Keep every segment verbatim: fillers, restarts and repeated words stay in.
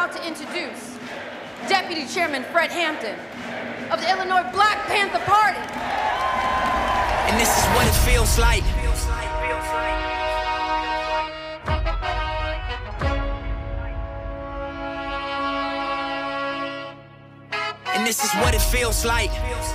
proud to introduce Deputy Chairman Fred Hampton of the Illinois Black Panther Party. And this is what it feels like. And this is what it feels like.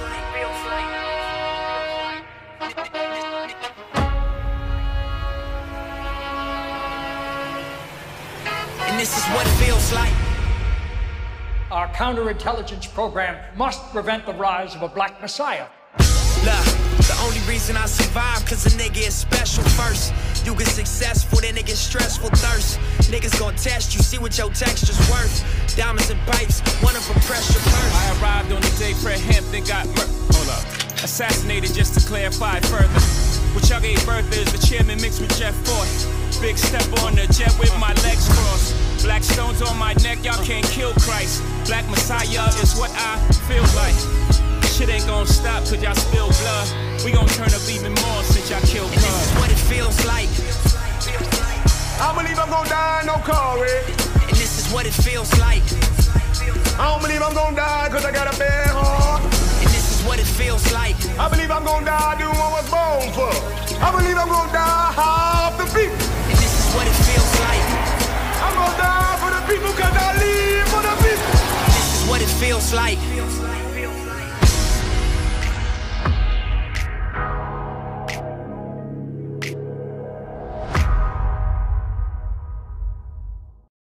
And this is what it feels like. Our counterintelligence program must prevent the rise of a black messiah. Look, the only reason I survive cause a nigga is special first. You get successful, then it gets stressful thirst. Niggas gon' test you, see what your texture's worth. Diamonds and pipes, one of them press your purse. I arrived on the day Fred Hampton got murdered. Hold up. Assassinated, just to clarify further. What y'all gave birth is the chairman mixed with Jeff Ford. Big step on the jet with my legs crossed. Black stones on my neck, y'all can't kill Christ. Black Messiah is what I feel like. Shit ain't gon' stop cause y'all spill blood. We gon' turn up even more since y'all killed blood. And this is what it feels like. I don't believe I'm gonna die, no courage. And this is what it feels like. I don't believe I'm gonna die cause I got a bad heart. And this is what it feels like. I believe I'm gonna die doing what I was born for. I believe I'm gonna die half the people. And this is what it feels like. I'm gonna die for the people cause I live for the people. This is what it feels like.